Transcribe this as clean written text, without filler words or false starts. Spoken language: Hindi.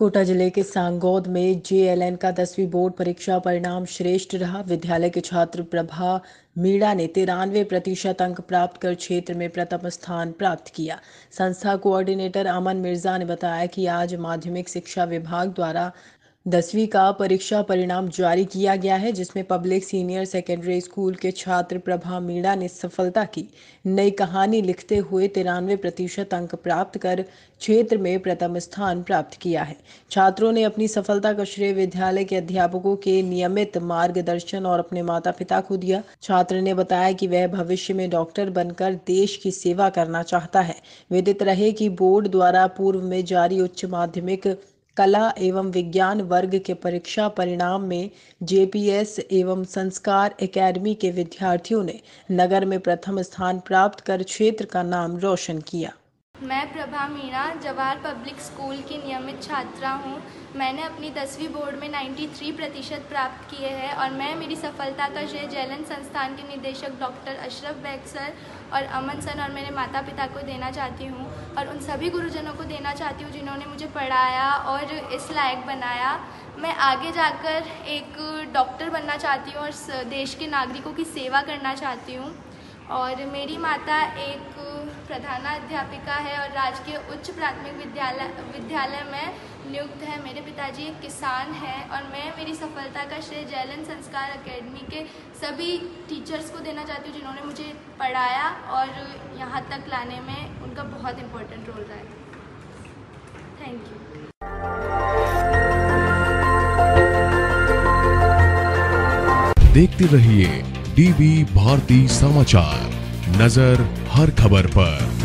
कोटा जिले के सांगौद में जेएलएन का 10वीं बोर्ड परीक्षा परिणाम श्रेष्ठ रहा। विद्यालय के छात्र प्रभा मीणा ने 93% अंक प्राप्त कर क्षेत्र में प्रथम स्थान प्राप्त किया। संस्था कोऑर्डिनेटर अमन मिर्जा ने बताया कि आज माध्यमिक शिक्षा विभाग द्वारा 10वीं का परीक्षा परिणाम जारी किया गया है, जिसमें पब्लिक सीनियर सेकेंडरी स्कूल के छात्र प्रभा मीणा ने सफलता की नई कहानी लिखते हुए 93% अंक प्राप्त कर क्षेत्र में प्रथम स्थान प्राप्त किया है। छात्रों ने अपनी सफलता का श्रेय विद्यालय के अध्यापकों के नियमित मार्गदर्शन और अपने माता पिता को दिया। छात्र ने बताया कि वह भविष्य में डॉक्टर बनकर देश की सेवा करना चाहता है। विदित रहे कि बोर्ड द्वारा पूर्व में जारी उच्च माध्यमिक कला एवं विज्ञान वर्ग के परीक्षा परिणाम में जेपीएस एवं संस्कार एकेडमी के विद्यार्थियों ने नगर में प्रथम स्थान प्राप्त कर क्षेत्र का नाम रोशन किया। मैं प्रभा मीणा जवाहर पब्लिक स्कूल की नियमित छात्रा हूँ। मैंने अपनी 10वीं बोर्ड में 93% प्राप्त किए हैं और मैं मेरी सफलता का श्रेय जेएलएन संस्थान के निदेशक डॉक्टर अशरफ बेग सर और अमन सर और मेरे माता पिता को देना चाहती हूँ और उन सभी गुरुजनों को देना चाहती हूँ जिन्होंने मुझे पढ़ाया और इस लायक बनाया। मैं आगे जाकर एक डॉक्टर बनना चाहती हूँ और देश के नागरिकों की सेवा करना चाहती हूँ। और मेरी माता एक प्रधानाध्यापिका है और राजकीय उच्च प्राथमिक विद्यालय में नियुक्त है। मेरे पिताजी एक किसान हैं और मैं मेरी सफलता का श्रेय जेएलएन संस्कार एकेडमी के सभी टीचर्स को देना चाहती हूँ जिन्होंने मुझे पढ़ाया और यहाँ तक लाने में उनका बहुत इम्पोर्टेंट रोल रहा है। Thank you. देखते रहिए डीवी भारती समाचार, नजर हर खबर पर।